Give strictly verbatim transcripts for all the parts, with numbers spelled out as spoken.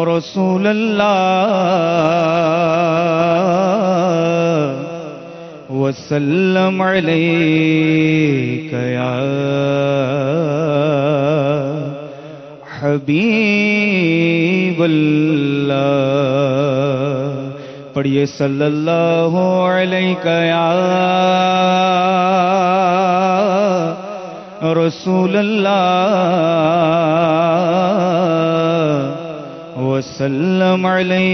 رسول اللہ وسلم علیک یا حبیب اللہ۔ پڑھیے صلی اللہ علیہ یا رسول اللہ وسلم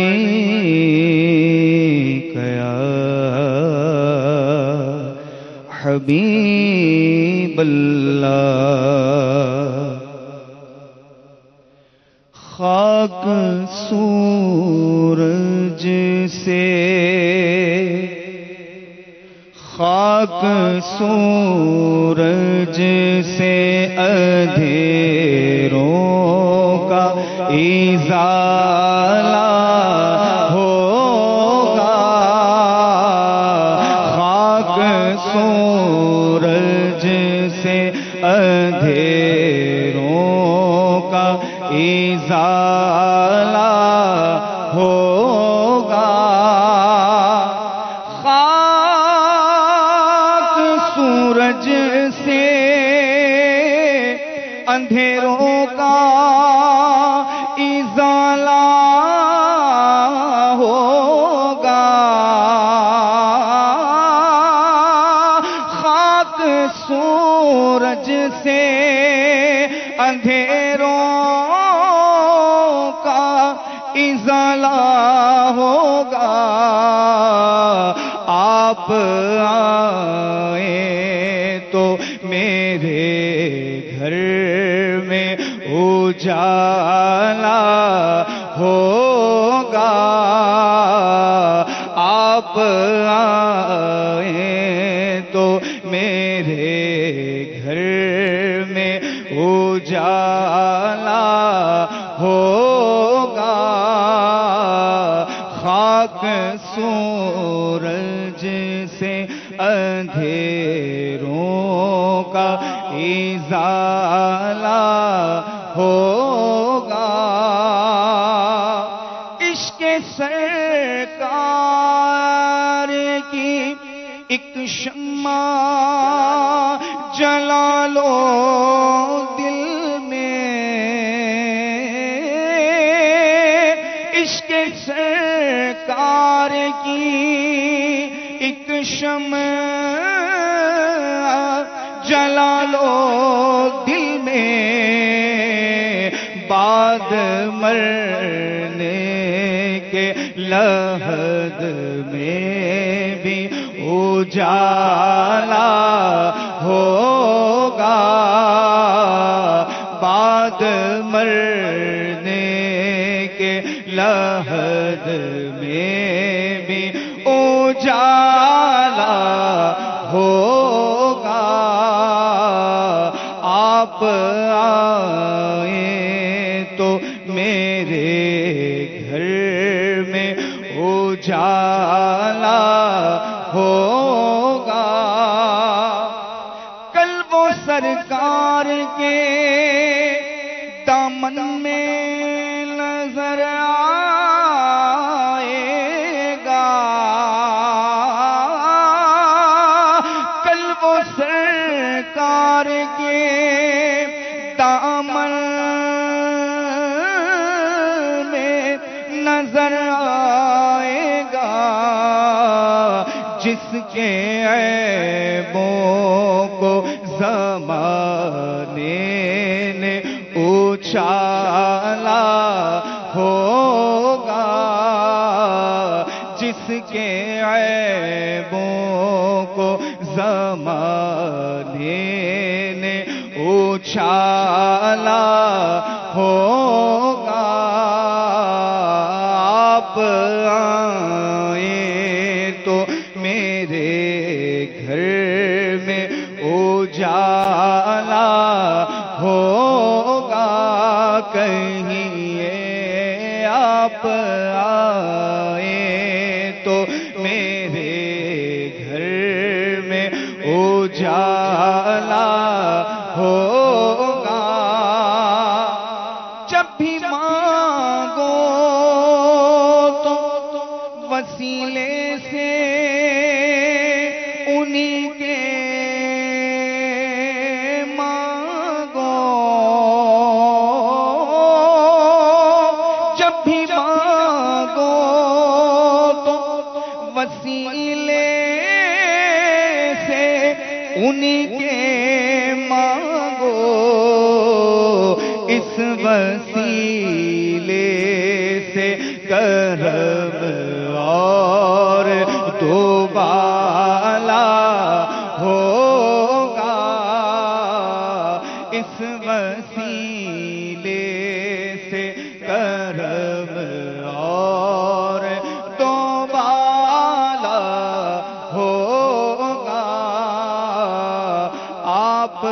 علیک یا حبیب اللہ۔ خاک سورج سے خاک سورج سے اندھیروں کا ازالہ ہوگا، خاک سورج سے اندھیروں کا ازالہ ہوگا، خاک سورج سے اندھیروں کا ازالہ ہوگا، خاک سورج سے اندھیروں کا ازالہ ہوگا، آپ آئیں تو میرے گھر میں اجالا ہوگا، آپ آئیں تو میرے گھر میں اجالا ہوگا، خاک سورج سے اندھیروں کا ازالہ ہوگا، عشق سرکار کی ایک شمع جلا لو دل میں، عشق سرکار کی ایک شمع جلا لو دل میں، بعد مرنے کے لحد میں بھی اجالا ہوگا، بعد مرنے کے لحد میں بھی اجالا ہوگا، آپ آئیں تو میرے گھر میں اجالا ہوگا، قلب و سرکار کے دامن میں نظر آئے گا، قلب و سرکار کے دامن میں نظر آئے گا، جس کے عیبوں کو زمانے نے اچھالا ہوگا، جس کے عیبوں کو زمانے نے اچھالا ہوگا، آپ آئیں تو میرے گھر میں اجالا ہوگا، کہیں آپ آئیں تو میرے گھر میں اجالا ہوگا، جب بھی مانگو انہی کے مانگو اس وسیلے سے کرم اور دوبالا ہوگا، اس وسیلے سے کرم اور دوبالا ہوگا۔ آپ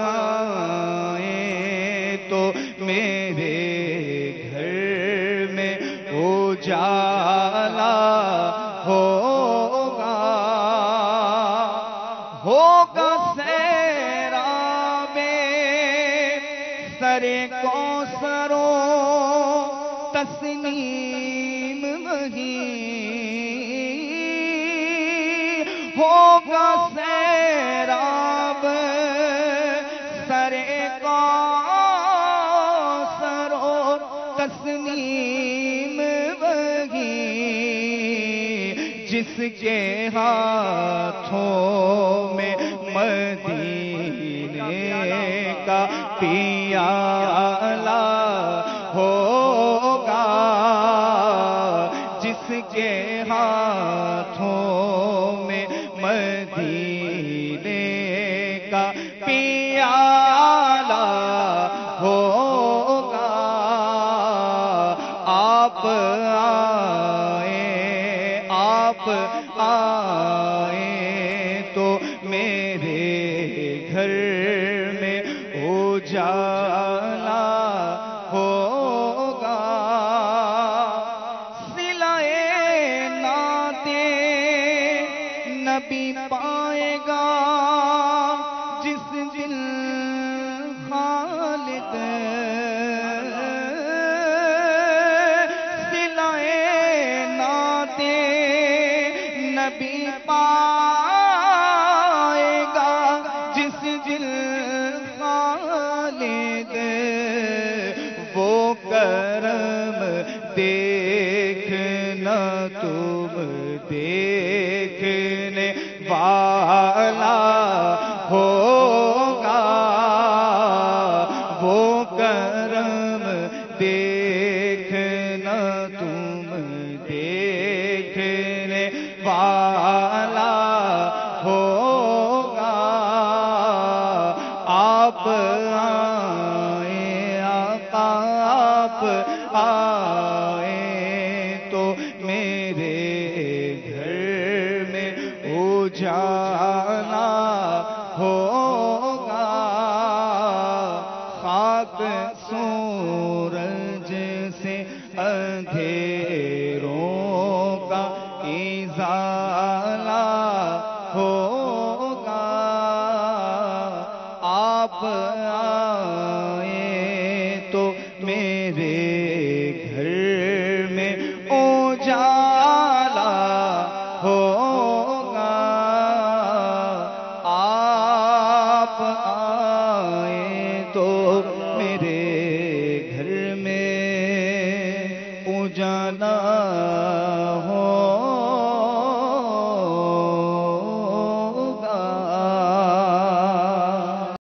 آئیں تو میرے گھر میں اجالا ہوگا، ہوگا سیراب سر کوثر و تسنیم وہی، ہوگا سیراب سر کوثر و تسنیم وہی، جس کے ہاتھوں میں مدینے کا پیالہ ہوگا، جس کے ہاتھوں میں مدینے کا پیالہ ہوگا۔ آپ آئیں، آپ آئیں تو میرے گھر میں اجالا ہوگا۔ صلائے نعت نبی پائے گا جس دل خالق، صلائے نعت نبی پائے گا جس دل خالق، وہ کرم دیکھنا تم دیکھنے والا ہوگا، وہ کرم دیکھنا تم دیکھنے والا ہوگا۔ آپ آئیں، آقا آپ آئیں تو میرے گھر میں اجالا ہوگا۔ خاک سورج سے اندھیروں کا ازالہ ہوگا۔ آپ آئیں تو میرے گھر میں اجالا ہوگا۔ آپ آئیں تو میرے گھر میں اجالا